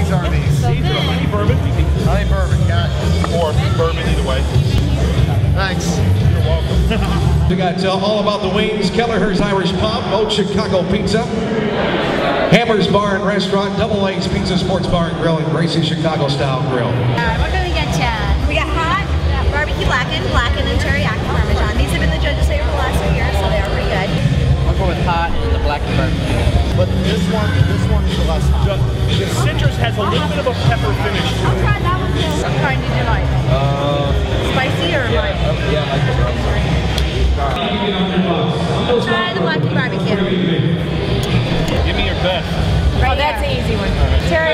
these are these? These are honey bourbon. Honey bourbon, got it. Or bourbon, either way. Thanks. You're welcome. We got all about the wings, Kelleher's Irish Pub, Old Chicago Pizza, Hammer's Bar and Restaurant, Double A's Pizza Sports Bar and Grill, and Gracie's Chicago Style Grill. What do we get you? We got hot, barbecue blackened, and teriyaki parmesan. These have been the judges' favorite for the last few years, so they are pretty good. I'll go with hot and the blackened barbecue. But this one is the less hot. The citrus has a little bit of a pepper finish to I'll it. try that one too. What kind did you like? Spicy or light? Yeah, I like the rub. I'll try the blackened barbecue. Give me your best. Right, that's an easy one.